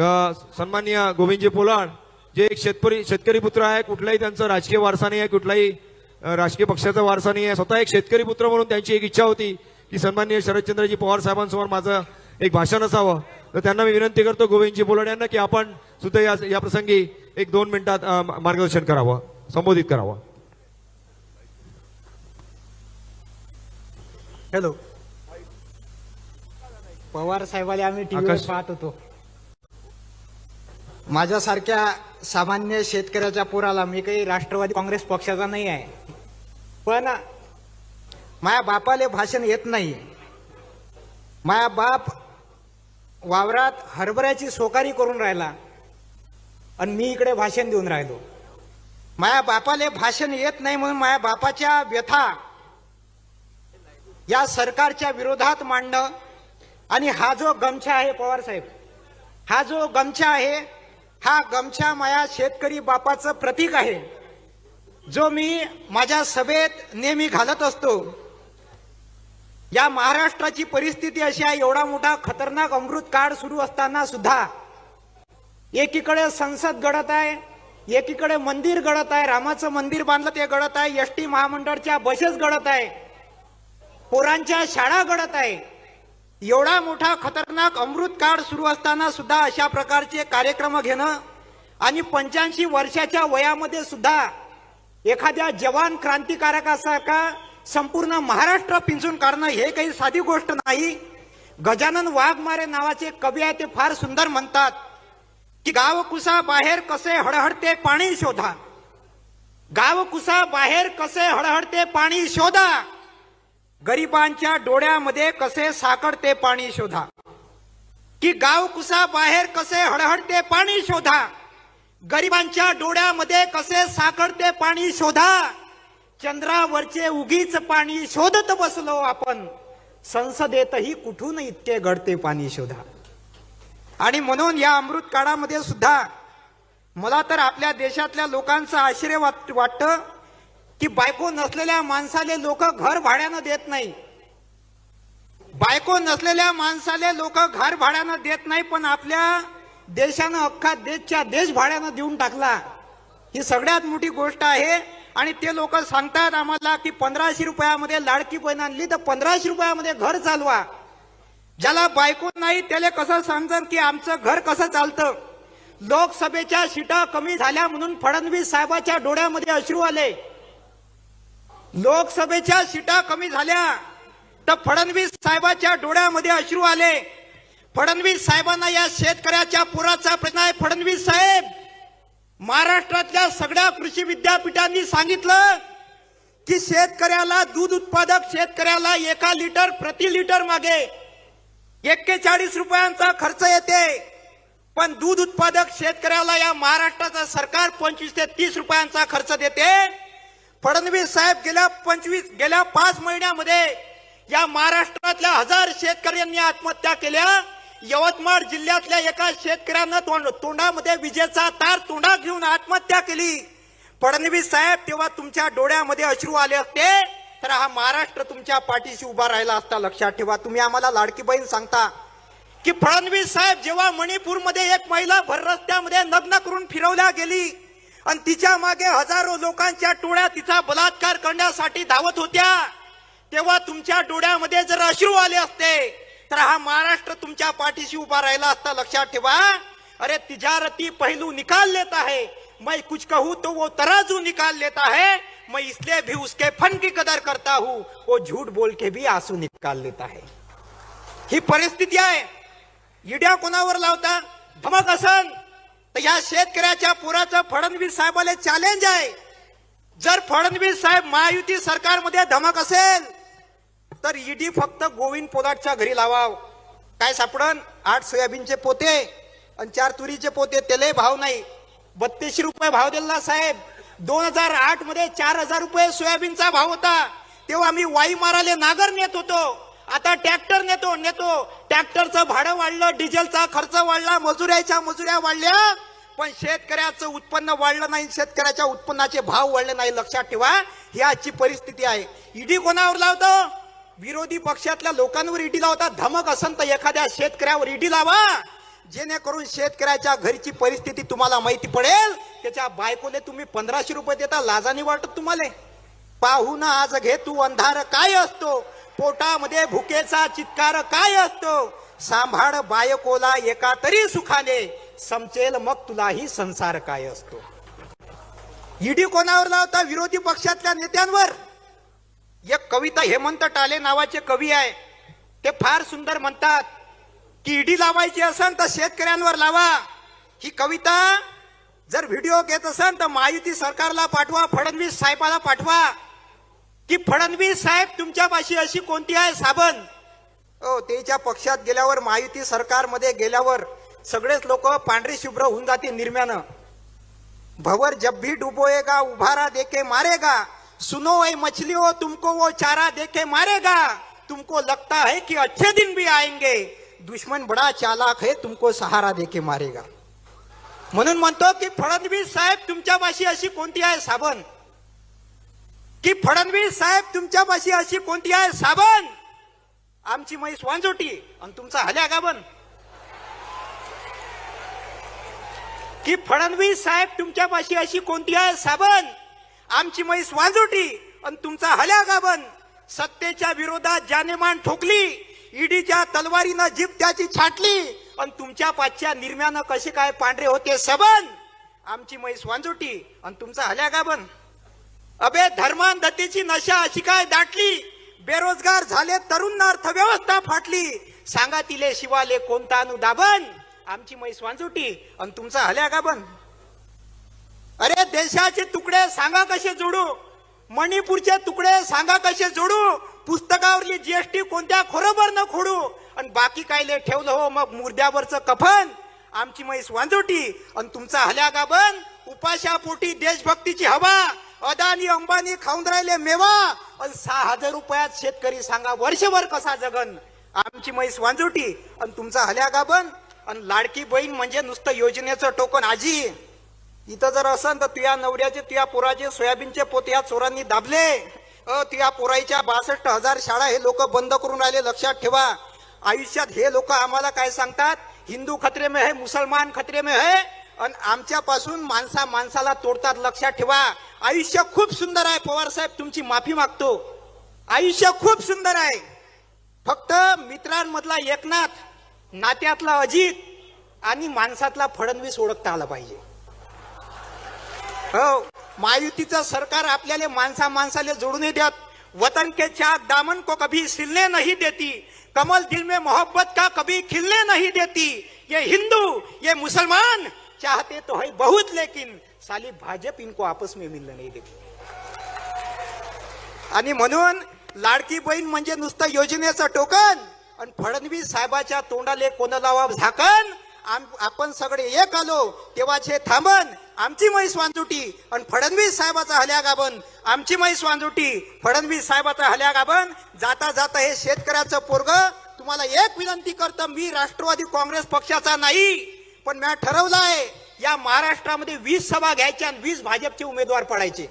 सन्माननीय गोविंदजी पोलाळ जे एक शेतकरी पुत्र आहे, कुठलाही त्यांचा राजकीय वारसा नाही आहे, कुठलाही राजकीय पक्षाचा वारसा नाही आहे, स्वतः एक शेतकरी पुत्र म्हणून त्यांची एक इच्छा होती की सन्माननीय शरदचंद्रजी पवार साहेबांसमोर माझं एक भाषण असावं. तर त्यांना मी विनंती करतो गोविंदजी पोलाळ यांना की आपण सुद्धा या प्रसंगी एक 2 मिनिटात मार्गदर्शन करावं, संबोधित करावं. हॅलो, पवार साहेबाला आम्ही टीव्हीवर पाहत होतो. माझ्यासारख्या सामान्य शेतकऱ्याच्या पोराला, मी काही राष्ट्रवादी काँग्रेस पक्षाचा नाही आहे, पण माझ्या बापाले भाषण येत नाही. माझा बाप वावरात हरभऱ्याची सोकारी करून राहिला आणि मी इकडे भाषण देऊन राहिलो. माझ्या बापाले भाषण येत नाही म्हणून माझ्या बापाच्या व्यथा या सरकारच्या विरोधात मांडणं. आणि हा जो गमछा आहे पवार साहेब, हा जो गमछा आहे, हा गमछा माझ्या शेतकरी बापाचं प्रतीक आहे, जो मी माझ्या सभेत नेहमी घालत असतो. या महाराष्ट्राची परिस्थिती अशी आहे, एवढा मोठा खतरनाक अमृत काळ सुरू असताना सुद्धा एकीकडे संसद गळत आहे, एकीकडे मंदिर गळत आहे, रामाचं मंदिर बांधलं ते गळत आहे, एसटी महामंडळाच्या बसेस गळत आहे, पोरांच्या शाळा गळत आहे. एवढा मोठा खतरनाक अमृत काळ सुरू असताना सुद्धा अशा प्रकारचे कार्यक्रम घेणं आणि 85 वर्षाच्या वयामध्ये सुद्धा एखाद्या जवान क्रांतिकारकासारखा संपूर्ण महाराष्ट्र पिंजून काढणं हे काही साधी गोष्ट नाही. गजानन वाघमारे नावाचे कवी आहे, ते फार सुंदर म्हणतात की गाव कुसा बाहेर कसे हळहळते पाणी शोधा, गाव कुसा बाहेर कसे हळहळते पाणी शोधा, गरिबांच्या डोळ्यामध्ये कसे साकडते पाणी शोधा. की गाव कुसा बाहेर कसे हळहळते पाणी शोधा, गरिबांच्या डोळ्यामध्ये कसे साकडते पाणी शोधा, चंद्रावरचे उगीच पाणी शोधत बसलो आपण, संसदेतही कुठून इतके गळते पाणी शोधा. आणि म्हणून या अमृत काळामध्ये सुद्धा मला तर आपल्या देशातल्या लोकांचं आश्चर्य वाटतं की बायको नसलेल्या माणसाले लोक घर भाड्यानं देत नाही, बायको नसलेल्या माणसाले लोक घर भाड्यानं देत नाही, पण आपल्या देशानं अख्खा देशच्या देश भाड्यानं देऊन टाकला. ही सगळ्यात मोठी गोष्ट आहे. आणि ते लोक सांगतात आम्हाला की 1500 रुपयामध्ये लाडकी बहीण आणली तर 1500 रुपयामध्ये घर चालवा. ज्याला बायको नाही त्याला कसं समजन की आमचं घर कसं चालतं. लोकसभेच्या सीटा कमी झाल्या म्हणून फडणवीस साहेबाच्या डोळ्यामध्ये अश्रू आले. लोकसभेच्या सीटा कमी झाल्या तर फडणवीस साहेबाच्या डोळ्यामध्ये अश्रू आले. फडणवीस साहेबांना या शेतकऱ्याच्या पुराचा प्रश्न आहे. फडणवीस साहेब, महाराष्ट्रातल्या सगळ्या कृषी विद्यापीठांनी सांगितलं की शेतकऱ्याला, दूध उत्पादक शेतकऱ्याला 1 लिटर प्रति लिटर मागे 41 रुपयांचा खर्च येते, पण दूध उत्पादक शेतकऱ्याला या महाराष्ट्राचं सरकार 25 ते 30 रुपयांचा खर्च देते. फडणवीस साहेब गेल्या 5 महिन्यामध्ये या महाराष्ट्रातल्या 1000 शेतकऱ्यांनी आत्महत्या केल्या. यवतमाळ जिल्ह्यातल्या एका शेतकऱ्यानं तोंडामध्ये विजेचा तार तोंडात घेऊन आत्महत्या केली. फडणवीस साहेब, तेव्हा तुमच्या डोळ्यामध्ये अश्रू आले असते तर हा महाराष्ट्र तुमच्या पाठीशी उभा राहिला असता. लक्षात ठेवा. तुम्ही आम्हाला लाडकी बहीण सांगता की फडणवीस साहेब, जेव्हा मणिपूरमध्ये एक महिला भर रस्त्यामध्ये नग्न करून फिरवल्या गेली आणि तिच्या मागे हजारो लोकांच्या टोळ्या तिचा बलात्कार करण्यासाठी धावत होत्या, तेव्हा तुमच्या डोळ्यामध्ये जर अश्रू आले असते तर हा महाराष्ट्र तुमच्या पाठीशी उभा राहिला असता. लक्षात ठेवा. अरे तिजारती पहलू निकाल लेता है, मैं कुछ कहूं तो वो तराजू निकाल लेता है, मैं इसलिए भी उसके फन की कदर करता हूं, वो झूठ बोल के भी आंसू निकाल लेता है. ही परिस्थिती आहे. इड्या कोणावर लावता? धमक असन तर या शेतकऱ्याच्या पोराचं फडणवीस साहेबाला चॅलेंज आहे. जर फडणवीस साहेब महायुती सरकारमध्ये धमक असेल तर ईडी फक्त गोविंद पोलाटच्या घरी लावाव. काय सापडन? 8 सोयाबीनचे पोते आणि 4 तुरीचे पोते. त्याला भाव नाही. 3200 रुपये भाव दिला साहेब. 2008 मध्ये 4000 रुपये सोयाबीनचा भाव होता. तेव्हा आम्ही वाई माराले नागर नेत होतो. आता ट्रॅक्टर नेतो. ट्रॅक्टरचं भाडं वाढलं, डिझेलचा खर्च वाढला, मजुऱ्या वाढल्या, पण शेतकऱ्याचं उत्पन्न वाढलं नाही, शेतकऱ्याच्या उत्पन्नाचे भाव वाढले नाही. लक्षात ठेवा. ही आजची परिस्थिती आहे. ईडी कोणावर लावतो? विरोधी पक्षातल्या लोकांवर ईडी लावतात. धमक असन तर एखाद्या शेतकऱ्यावर ईडी लावा. जेणेकरून शेतकऱ्याच्या घरची परिस्थिती तुम्हाला माहिती पडेल. त्याच्या बायकोले तुम्ही 1500 रुपये देता, लाजाने वाटत तुम्हाला? पाहून आज घे तू अंधार काय असतो, पोटामध्ये भुकेचा चित्कार काय असतो, सांभाळ बायकोला एका तरी सुखाने, समजेल मग तुलाही संसार काय असतो. ईडी कोणावर लावता? विरोधी पक्षातल्या नेत्यांवर. एक कविता हेमंत टाले नावाचे कवी आहे, ते फार सुंदर म्हणतात की ईडी लावायची असेल तर शेतकऱ्यांवर लावा. ही कविता जर व्हिडिओ घेत असेल तर महायुती सरकारला पाठवा, फडणवीस साहेबाला पाठवा की फडणवीस साहेब तुमच्यापाशी अशी कोणती आहे साबण. त्याच्या पक्षात गेल्यावर, महायुती सरकारमध्ये गेल्यावर सगळेच लोक पांढरी शुभ्र होऊन जाते निर्म्यानं. भवर जब भी डुबोएगा उभारा देके मारेगा, सुनो ए मछलियों तुमको वो चारा देके मारेगा, तुमको लगता है कि अच्छे दिन भी आएंगे, दुश्मन बड़ा चालाक है तुमको सहारा देके मारेगा. म्हणून म्हणतो की फडणवीस साहेब तुमच्यापाशी अशी कोणती आहे साबण, की फडणवीस साहेब तुमच्यापाशी अशी कोणती आहे साबण. आमची म्हैस वांजोटी आणि तुमचा हल्या गाबन. की फडणवीस साहेब तुमच्यापाशी अशी कोणती आहे साबण, आमची म्हैस वांजोटी आणि तुमचा हल्या गाबन. सत्तेच्या विरोधात जानेमान ठोकली, ईडीच्या तलवारीनं जीभ त्याची छाटली आणि तुमच्या पाचच्या निर्म्यानं कसे काय पांढरे होते सबन. आमची म्हैस वांजोटी आणि तुमचा हल्या गाबन. अबे धर्मांधतेची नशा अशी काय दाटली, बेरोजगार झाले तरुण, अर्थव्यवस्था फाटली, सांगा तिले शिवाले कोणता अनुदाबन. आमची म्हैस वांजोटी आणि तुमचा हल्या गाबन. अरे देशाचे तुकडे सांगा कसे जोडू, मणिपूरचे तुकडे सांगा कसे जोडू, पुस्तकावरली जीएसटी कोणत्या खोरोबर न खोडू आणि बाकी कायले ठेवलं हो मग मुर्द्यावरचं कफन. आमची म्हैस वांजोटी आणि तुमचा हल्या गाबन. उपाशापोटी देशभक्तीची हवा, अदानी अंबानी खाऊन राहिले मेवा आणि 6000 रुपयात शेतकरी सांगा वर्षभर कसा जगन. आमची म्हैस वांजोटी आणि तुमचा हल्या गाबन. आणि लाडकी बहीण म्हणजे नुसतं योजनेचं टोकन. आजी इथं जर असन तर तुया नवऱ्याचे, तुया पोराचे सोयाबीनचे पोते या चोरांनी दाबले. तुया पोराईच्या 62,000 शाळा हे लोक बंद करून राहिले. लक्षात ठेवा, आयुष्यात हे लोक आम्हाला काय सांगतात, हिंदू खतरे में है, मुसलमान खतरे में है, आणि आमच्यापासून माणसाला तोडतात. लक्षात ठेवा, आयुष्य खूप सुंदर आहे. पवार साहेब तुमची माफी मागतो, आयुष्य खूप सुंदर आहे. फक्त मित्रांमधला एकनाथ, नात्यातला अजित आणि माणसातला फडणवीस ओळखता आला पाहिजे. हो, महायुतीचं सरकार आपल्याला माणसाला जोडून देत. वतन के चाक दामन को कभी सिलने नहीं देती, कमल दिल में मोहब्बत का कभी खिलने नहीं देती. ये हिंदू ये मुसलमान चाहते तो है बहुत, लेकिन साली भाजप इनको आपस में मिलने नहीं देती. आणि म्हणून लाडकी बहीण म्हणजे नुसतं योजनेचं टोकन आणि फडणवीस साहेबाच्या तोंडाले कोण लावा झाकण. आपण सगळे एक आलो तेव्हाचे थांबन. आमची म्हैस वांजोटी आणि फडणवीस साहेबाचा हल्या गाबन. आमची म्हैस वांजोटी, फडणवीस साहेबाचा हल्या गाबन. जाता जाता हे शेतकऱ्याचं पोरग तुम्हाला एक विनंती करतं, मी राष्ट्रवादी काँग्रेस पक्षाचा नाही, पण मी ठरवलं आहे या महाराष्ट्रामध्ये 20 सभा घ्यायच्या आणि 20 भाजपचे उमेदवार पडायचे.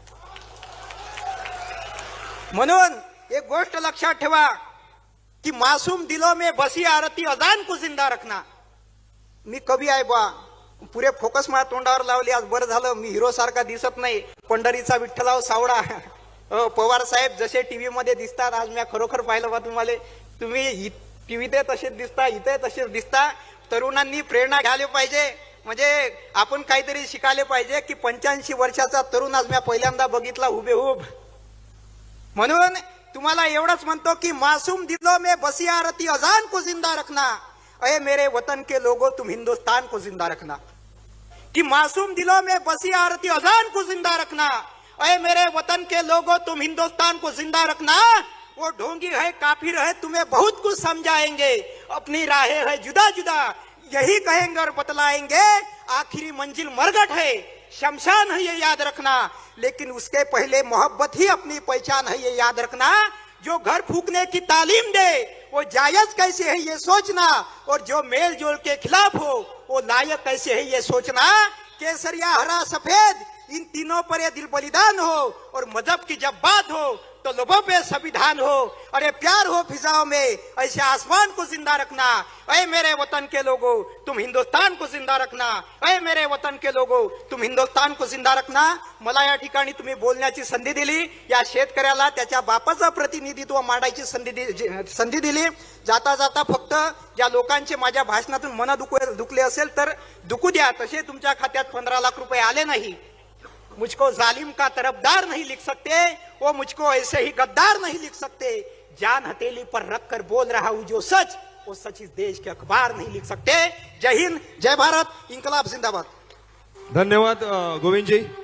म्हणून एक गोष्ट लक्षात ठेवा की मासूम दिलों में बसी आरती अजान को जिंदा रखना. मी कवी आहे बा, पुरे फोकस माझ्या तोंडावर लावली. आज बरं झालं मी हिरो सारखा दिसत नाही, पंढरीचा विठ्ठलाव सावडा. पवार साहेब जसे टीव्ही मध्ये दिसतात, आज मी खरोखर पाहिलं बा तुम्हाला. तुम्ही टीव्हीत तसेच दिसता, इथे तसेच दिसता. तरुणांनी प्रेरणा घ्यायला पाहिजे, म्हणजे आपण काहीतरी शिकायला पाहिजे की 85 वर्षाचा तरुण आज मी पहिल्यांदा बघितला हुबेहूब. म्हणून तुम्हाला एवढंच म्हणतो की मासूम दिलों में बसी आरती अजान को जिंदा रखना. अरे मेरे वतन के लोगों तुम हिंदुस्तान को जिंदा रखना. कि मासूम दिलों में बसी आरती अजान को जिंदा रखना. अरे मेरे वतन के लोगों तुम हिंदुस्तान को जिंदा रखना. वो ढोंगी है काफिर है तुम्हें बहुत कुछ समझाएंगे, अपनी राहें है जुदा जुदा यही कहेंगे और बतलाएंगे. आखिरी मंजिल मरघट है, शमशान है ये याद रखना, लेकिन उसके पहले मोहब्बत ही अपनी पहचान है ये याद रखना. जो घर फूकने की तालीम दे वो जायज कैसे है ये सोचना, और जो मेल जोल के खिलाफ हो वो लायक कैसे है ये सोचना. केसरिया हरा सफेद इन तीनों पर ये दिल बलिदान हो, और मजहब की जब बात हो तो लोगों पे संविधान हो, अरे प्यार हो फिजाओं में, ऐसे आसमान को जिंदा रखना। अरे मेरे वतन के लोगों, तुम हिंदुस्तान को जिंदा रखना। अरे मेरे वतन के लोगों, तुम हिंदुस्तान को जिंदा रखना। मला या ठिकाणी तुम्ही बोलण्याची संधी दिली, या शेतकऱ्याला त्याच्या बापाचं प्रतिनिधित्व मांडायची संधी दिली। जाता जाता फक्त ज्या लोकांचे माझ्या भाषणातून मन दुखले असेल तर दुखू द्या, तसे तुमच्या खात्यात 15 लाख रुपये आले नाही। मुझको जालिम का तरफदार नहीं लिख सकते, वो मुझको ऐसे ही गद्दार नहीं लिख सकते। जान हथेली पर रखकर बोल रहा हूं जो सच, वो सच इस देश के अखबार नहीं लिख सकते। जय हिंद, जय भारत, इनकलाब जिंदाबाद। धन्यवाद गोविंदजी।